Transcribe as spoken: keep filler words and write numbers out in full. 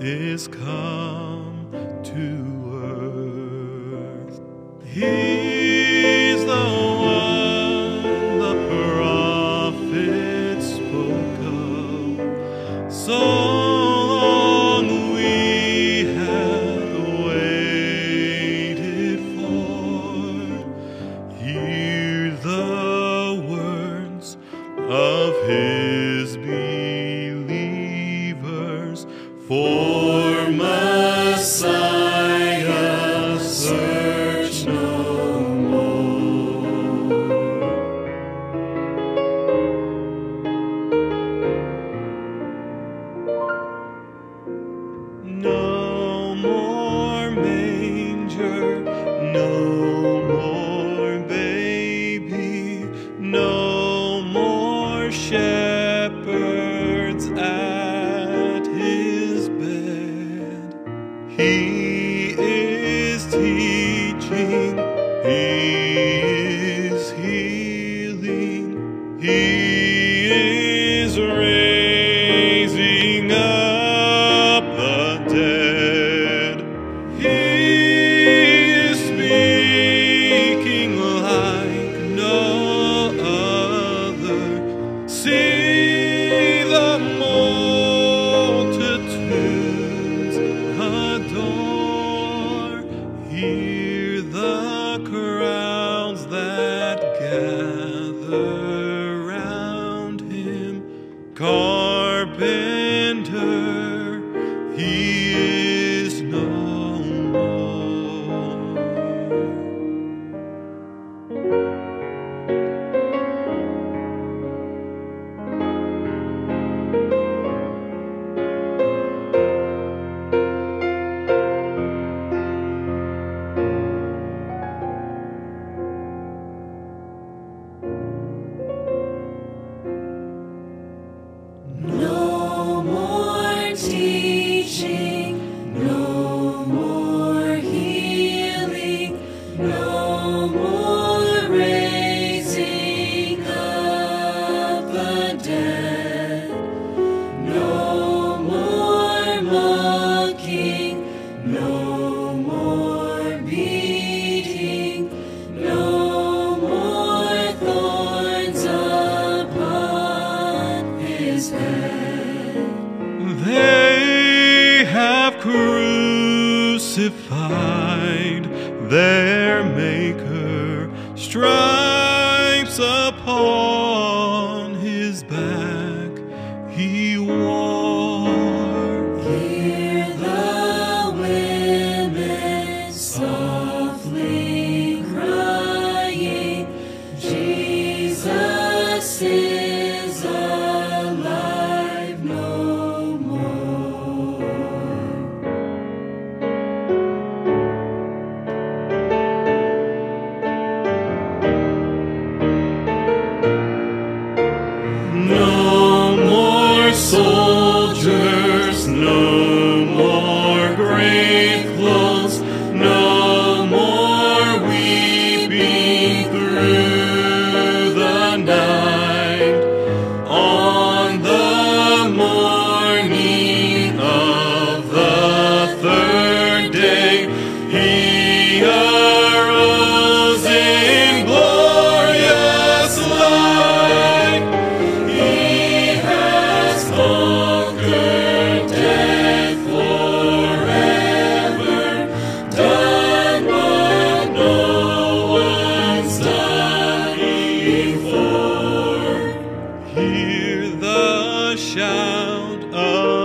is come to earth. He's the one the prophet spoke of. So long we had waited for. Hear the words of his believers, for Messiah search no more. No more manger, no more baby, no more shepherds at his bed. He is teaching, he is healing, he is raising up the dead. He is speaking like no other. See the multitudes adore. Hear the crowds that gather round him. Carpenter, he is no more. No more teaching, no more healing, no more raising up the dead, no more mocking, no more beating, no more thorns upon his head. They have crucified their Maker, stripes upon his back he wore. Hear the women softly crying, Jesus is alive no more. No more soldiers, no more grave clothes, no more weeping through the night. On the morning of the third day, he arose in glorious light. He has conquered death forever, done what no one's done before. Hear the shout of